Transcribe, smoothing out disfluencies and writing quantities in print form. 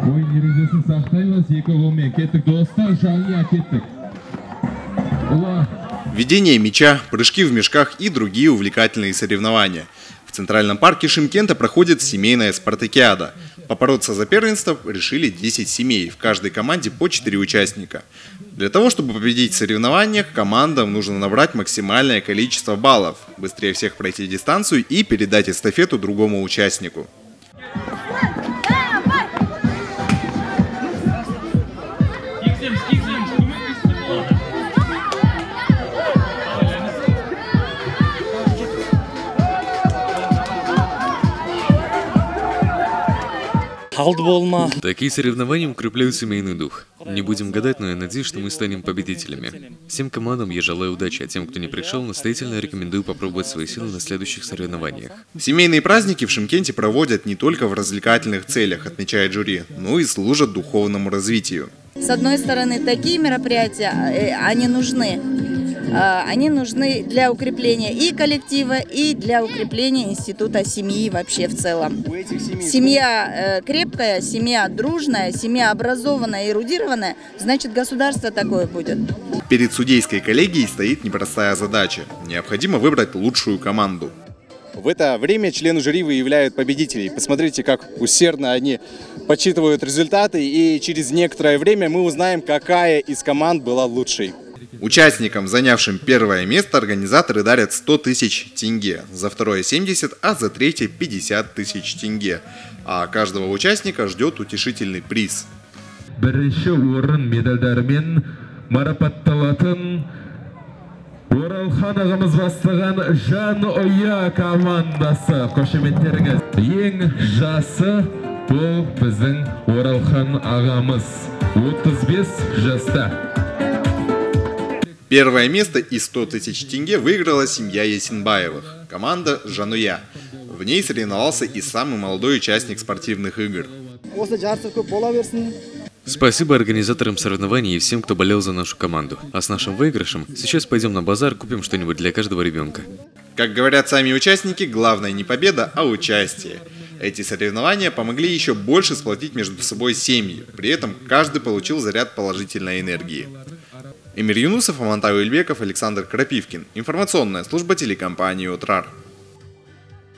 Ведение мяча, прыжки в мешках и другие увлекательные соревнования. В Центральном парке Шымкента проходит семейная спартакиада. Попороться за первенство решили 10 семей, в каждой команде по 4 участника. Для того, чтобы победить в соревнованиях, командам нужно набрать максимальное количество баллов, быстрее всех пройти дистанцию и передать эстафету другому участнику. Такие соревнования укрепляют семейный дух. Не будем гадать, но я надеюсь, что мы станем победителями. Всем командам я желаю удачи, а тем, кто не пришел, настоятельно рекомендую попробовать свои силы на следующих соревнованиях. Семейные праздники в Шымкенте проводят не только в развлекательных целях, отмечает жюри, но и служат духовному развитию. С одной стороны, такие мероприятия, они нужны. Они нужны для укрепления и коллектива, и для укрепления института семьи вообще в целом. Семья крепкая, семья дружная, семья образованная, эрудированная, значит, государство такое будет. Перед судейской коллегией стоит непростая задача. Необходимо выбрать лучшую команду. В это время члены жюри выявляют победителей. Посмотрите, как усердно они подсчитывают результаты, и через некоторое время мы узнаем, какая из команд была лучшей. Участникам, занявшим первое место, организаторы дарят 100 тысяч тенге, за второе 70, а за третье 50 тысяч тенге. А каждого участника ждет утешительный приз. Оралхан ағамыз бастаған Жанұя командасы. Қошеметтеріңіз. Ең жасы бұл біздің Оралхан ағамыз. 35 жаста. Первое место и 100 тысяч тенге выиграла семья Есенбаевых, команда Жануя. В ней соревновался и самый молодой участник спортивных игр. Спасибо организаторам соревнований и всем, кто болел за нашу команду. А с нашим выигрышем сейчас пойдем на базар, купим что-нибудь для каждого ребенка. Как говорят сами участники, главное не победа, а участие. Эти соревнования помогли еще больше сплотить между собой семьи. При этом каждый получил заряд положительной энергии. Эмир Юнусов, Амантай Уильбеков, Александр Крапивкин. Информационная служба телекомпании «Утрар».